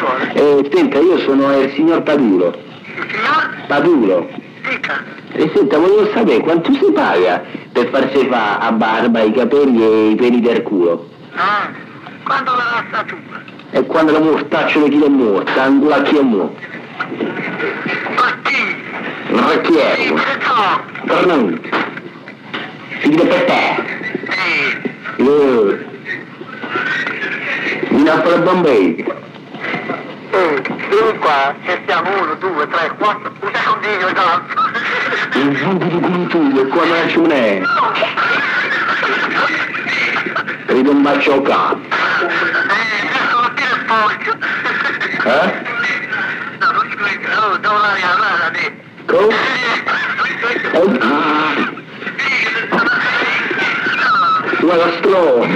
Senta, io sono il signor Paduro. Il signor? Paduro. Dica. Senta, volevo sapere quanto si paga per farsi fa a barba, i capelli e i peli del culo. Ah, quando la rassatura? E quando la mortaccia di chi è morta, ancora chi è morto. Partì. Racchiero. Tornante. Figlio per te. Mi dà la Bombay. Vieni qua, che siamo 1, 2, 3, 4, un secondino tanto. Un fondo di cultura, qua non ce n'è. Vedo un bacio al capo. Stamattina è sporco. No, non ci credo, oh, devo la te. Come? Guarda stro.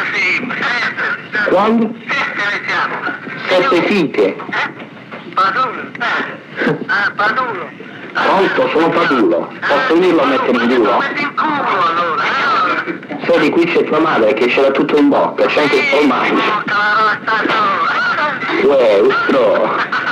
Quando? Sette fiche. Padulo. Padulo. Pronto, sono Padulo. Posso venirlo a mettere in culo? Metti in culo allora. Senti, qui c'è tua madre che ce l'ha tutto in bocca, c'è anche il formaggio. Uè, ustro.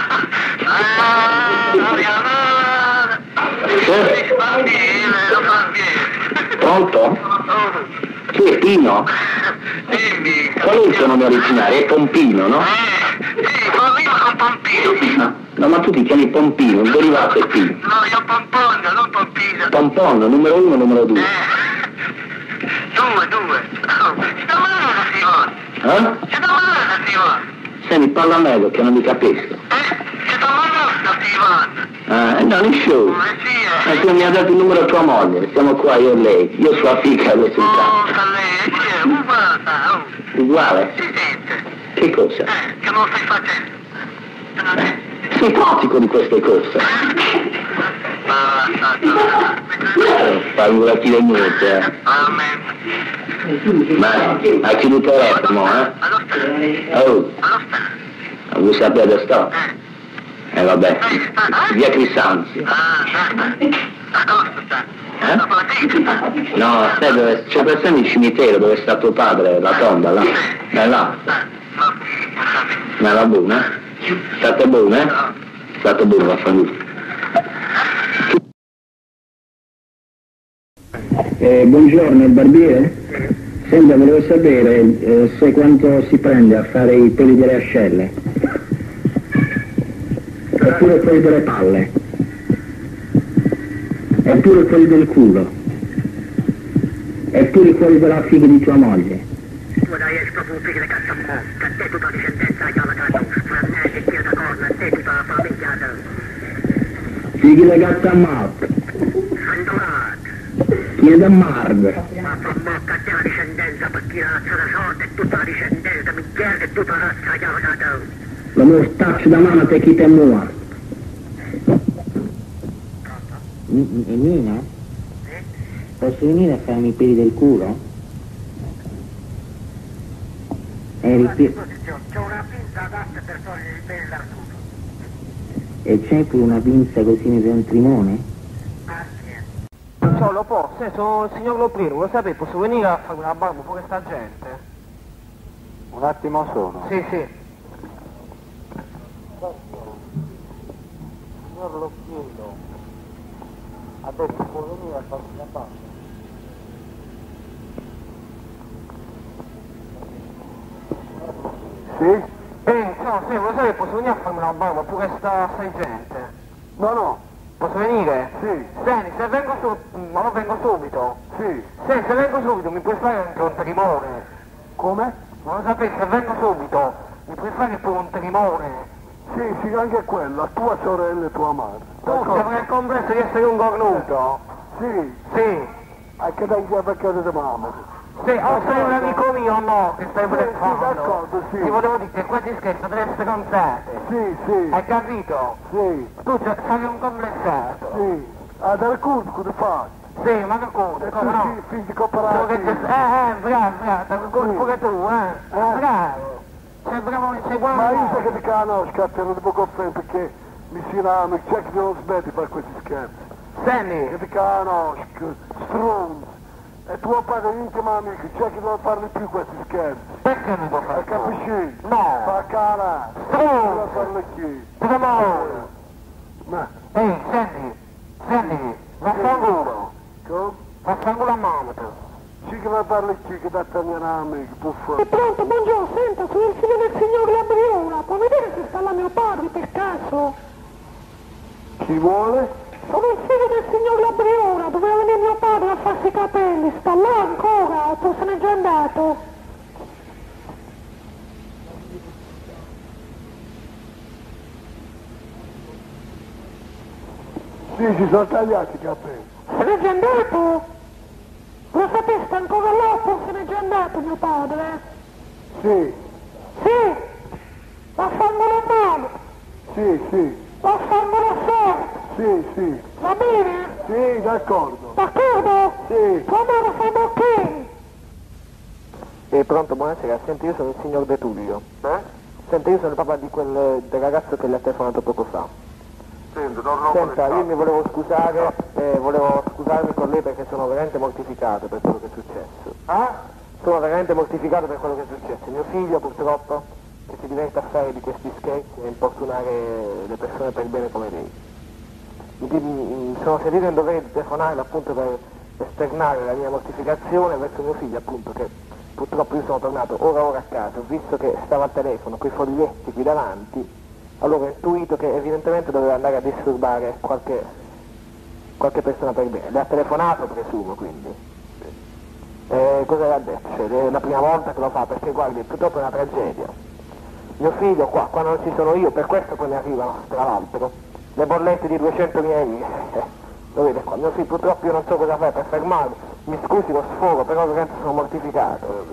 Pronto? Chi è Pino? Qual è il tuo nome originale? È Pompino, no? Sì, Pompino con Pompino. No, ma tu ti chiami Pompino, il derivato è Pino. No, io Pompondo, non Pompino. Pompondo, numero 1, numero 2. Due. Ci domanda si vuole. Ci domanda si vuole. Senti, parla a me perché non mi capisco. Ci domanda si vuole. No, non show. Sì, Tu mi ha dato il numero a tua moglie, siamo qua io e lei. Io sua figlia adesso in casa. lei, è uguale. Uguale? Si sente. Che cosa? Che non stai facendo. Sei pratico di queste cose. Parlo chi le mute. Ma ha chiuso il telefono, Oh, vuoi sapere dove sto? Vabbè, via Crisanzi. No, sai dove, c'è presente il cimitero dove sta tuo padre, la tomba, là? È là. Ma va buona? State buone? State buone, vaffanculo. Buongiorno, il barbiere? Senta, volevo sapere se quanto si prende a fare i peli delle ascelle. Eppure quelli delle palle. Eppure quelli del culo. Eppure quelli della figa di tua moglie. Tu dai sto figlio di cazzo morta, te tutta discendenza che la cazzo, frannese, tira da corna, te tutta la famiglia da... Figli di gatto a morte. Sandolato. Chi è da marde? Ma fa morta te la discendenza perché la razza da sorte è tutta la discendenza, mi chiede tutta la razza che la cazzo. La mortaccia da mano te chi te muore. Nina? Posso venire a farmi i peli del culo? C'è una pinza adatta per togliere il pelo dal culo. E c'è pure una pinza così mi un trimone? Ciao, lo posso? Sono il signor Loprino, lo sapete, posso venire a fare una barba pure sta gente? Un attimo solo. Sì. Signor Locchiello, adesso può venire a farsi la barba? Sì? Ciao, sì, lo sapete, posso venire a farmi una barba pure sta gente? No. Posso venire? Sì. Senti, se vengo ma non vengo subito. Sì. Se vengo subito mi puoi fare anche un trimone. Come? Non lo sapete, se vengo subito mi puoi fare pure un trimone. Sì, anche quello, tua sorella e tua madre. Tu sembra il complesso di essere un cornuto? Sì. Sì. Anche da in perché di mamma. Sì, o sei un amico mio o no, che stai Sì, d'accordo, sì. Ti volevo dire che qua ti scherzo delle stronzate. Sì. Hai capito? Sì. Tu sei un complessato. Sì. Dal curso cosa fai? Sì, ma che cosa? E Come tu no? figli cooperativi. Bravo, pure tu, bravo. Sei bravo, sei buono. Ma io so che ti conosco, a te non ti può offendere perché mi si chiama, c'è che non smetti per questi scherzi. Senti, Che ti conosco, stronzo. E tuo padre intimo amico, c'è che non parli più questi scherzi. perché non può fare? Capisci? No. Fa cara. Stronzo. parla chi? Ramone! Ma, Senti, vaffanculo! come? Vaffanculo a Mamoto! Sì che la parla chi che dà mia amica, puffo. Pronto, buongiorno, senta, sono il figlio del signor Labriola, può vedere se sta là mio padre per caso? Chi vuole? Sono il figlio del signor Labriola, doveva venire mio padre a farsi i capelli, sta là ancora, o se n'è già andato? Sì, si sono tagliati i capelli. Se n'è già andato? Lo sapeste ancora là o se n'è già andato mio padre? Sì, Sì! Vaffanculo male! sì, Vaffanculo forte! sì, Va bene? sì, d'accordo. D'accordo? Sì. Tua madre fa bocchini! Pronto, buonasera, senti, io sono il signor De Tullio. Senti, io sono il papà di del ragazzo che le ha telefonato poco fa. Senta, io mi volevo scusare, volevo scusarmi con lei perché sono veramente mortificato per quello che è successo. Sono veramente mortificato per quello che è successo. Mio figlio purtroppo, che si diverte a fare di questi scherzi e importunare le persone per bene come lei. Mi sono sentito in dovere di telefonarle appunto per esternare la mia mortificazione verso mio figlio appunto che purtroppo io sono tornato ora a casa, ho visto che stava al telefono con i foglietti qui davanti, allora ho intuito che evidentemente doveva andare a disturbare qualche persona per bene. Le ha telefonato presumo quindi. Cosa le ha detto? Cioè, è la prima volta che lo fa perché guardi, purtroppo è una tragedia. Mio figlio qua, quando non ci sono io, per questo poi mi arrivano, tra l'altro, le bollette di 200.000 euro. Lo vede qua, mio figlio purtroppo io non so cosa fare per fermarlo, mi scusi lo sfogo, però veramente sono mortificato.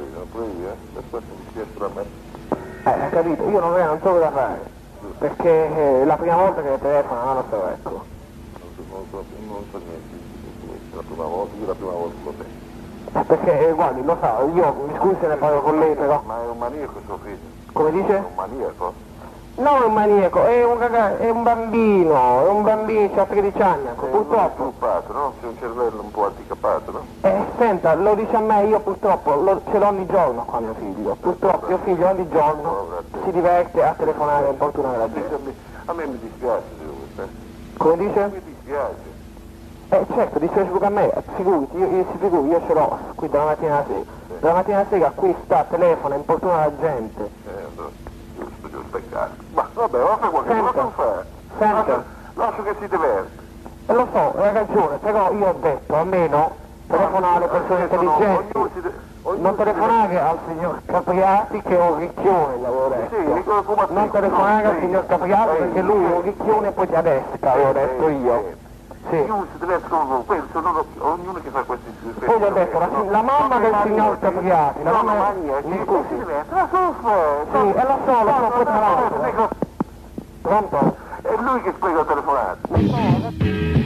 Ha capito? Io non so cosa fare, perché è la prima volta che le telefono, non lo so, ecco. Non so niente, la prima volta lo sento. Perché, guardi, lo so, io mi scusi se ne parlo con lei, però. Ma è un maniaco suo figlio? Come dice? È un maniaco? No, è un maniaco, è un ragazzo, è un bambino, c'ha 13 anni, ecco, purtroppo. Sviluppato, no? C'è un cervello un po' handicapato, no? Senta, lo dice a me, io purtroppo ce l'ho ogni giorno qua mio figlio, purtroppo mio figlio ogni giorno si diverte a telefonare e importunare la gente. A me mi dispiace di lui, Come dice? Mi dispiace. Certo, dispiace pure a me, figurati, io ce l'ho qui dalla mattina alla sera. Dalla mattina alla sera qui sta, telefona, importuna la gente. Giusto, ma vabbè, va a fare qualche cosa, non fa. Senta. Lascio che si diverte. Lo so, hai ragione, però io ho detto, almeno telefonare alle persone intelligenti. Non telefonare al signor Capriati che è un ricchione, gli avevo detto. Non telefonare al signor Capriati perché lui è un ricchione e poi ti adesca, avevo detto io. Sì. Ognuno si deve ognuno che fa questi Poi gli ho detto, la mamma del signor Capriati, la mamma... Mi scusi. Sì, e lo so, poi tra l'altro. Pronto? È lui che spiega il telefonato.